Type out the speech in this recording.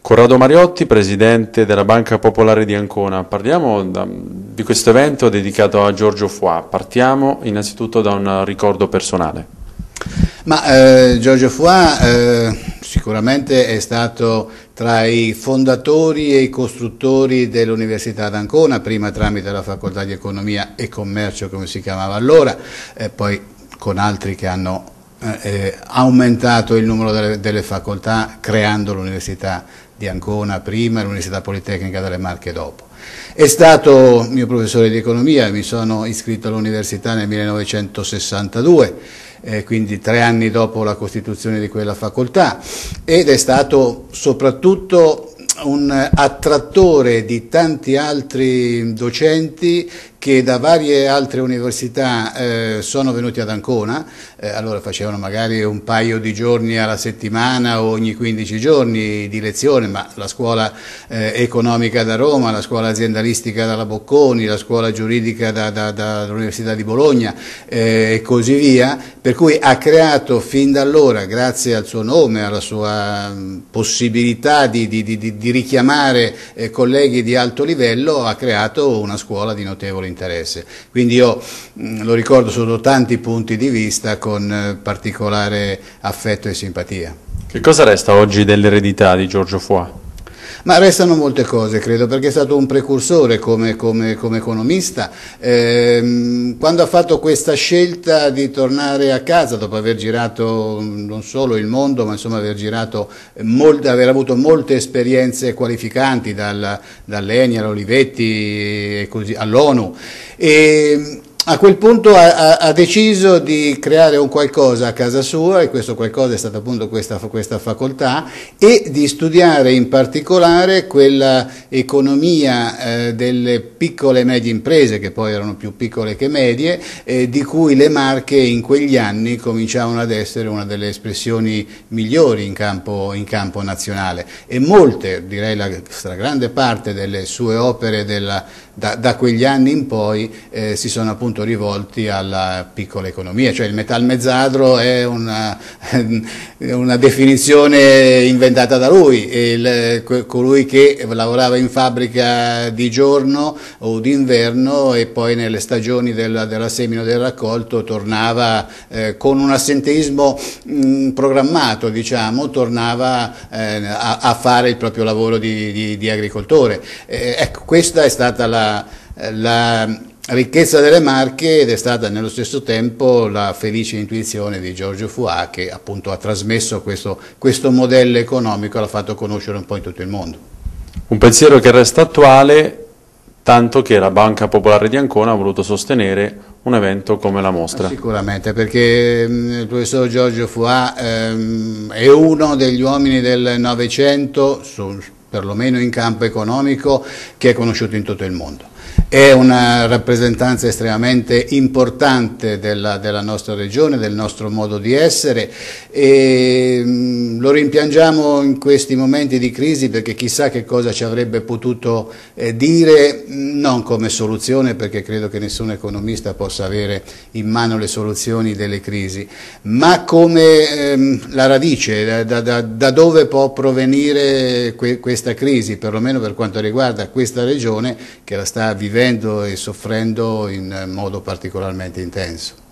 Corrado Mariotti, presidente della Banca Popolare di Ancona. Parliamo di questo evento dedicato a Giorgio Foix. Partiamo innanzitutto da un ricordo personale. Giorgio Foix sicuramente è stato tra i fondatori e i costruttori dell'Università d'Ancona, prima tramite la Facoltà di Economia e Commercio, come si chiamava allora, poi con altri che hanno aumentato il numero delle facoltà, creando l'Università di Ancona prima e l'Università Politecnica delle Marche dopo. È stato mio professore di economia, mi sono iscritto all'università nel 1962, quindi 3 anni dopo la costituzione di quella facoltà, ed è stato soprattutto un attrattore di tanti altri docenti che da varie altre università sono venuti ad Ancona. Allora facevano magari un paio di giorni alla settimana o ogni 15 giorni di lezione, ma la scuola economica da Roma, la scuola aziendalistica dalla Bocconi, la scuola giuridica dall'Università di Bologna e così via, per cui ha creato fin da allora, grazie al suo nome, alla sua possibilità di richiamare colleghi di alto livello, ha creato una scuola di notevole interesse. Quindi io lo ricordo sotto tanti punti di vista con particolare affetto e simpatia. Che cosa resta oggi dell'eredità di Giorgio Foix? Ma restano molte cose, credo, perché è stato un precursore come economista. Quando ha fatto questa scelta di tornare a casa, dopo aver girato non solo il mondo, ma insomma aver avuto molte esperienze qualificanti, dall'ENI all'Olivetti e così all'ONU, e a quel punto ha deciso di creare un qualcosa a casa sua, e questo qualcosa è stata appunto questa facoltà, e di studiare in particolare quella economia delle piccole e medie imprese, che poi erano più piccole che medie, di cui le Marche in quegli anni cominciavano ad essere una delle espressioni migliori in campo nazionale, e molte, direi la stragrande parte delle sue opere da quegli anni in poi si sono appunto rivolti alla piccola economia, cioè il metalmezzadro è una definizione inventata da lui, colui che lavorava in fabbrica di giorno o d'inverno e poi nelle stagioni della semina o del raccolto tornava con un assenteismo programmato, diciamo, tornava a fare il proprio lavoro di agricoltore. Ecco, questa è stata la ricchezza delle Marche, ed è stata nello stesso tempo la felice intuizione di Giorgio Foix, che appunto ha trasmesso questo modello economico e l'ha fatto conoscere un po' in tutto il mondo. Un pensiero che resta attuale, tanto che la Banca Popolare di Ancona ha voluto sostenere un evento come la mostra. Sicuramente, perché il professor Giorgio Foix è uno degli uomini del Novecento, perlomeno in campo economico, che è conosciuto in tutto il mondo. È una rappresentanza estremamente importante della nostra regione, del nostro modo di essere, e lo rimpiangiamo in questi momenti di crisi, perché chissà che cosa ci avrebbe potuto dire, non come soluzione, perché credo che nessun economista possa avere in mano le soluzioni delle crisi, ma come la radice, da dove può provenire questa crisi, perlomeno per quanto riguarda questa regione che la sta vivendo e soffrendo in modo particolarmente intenso.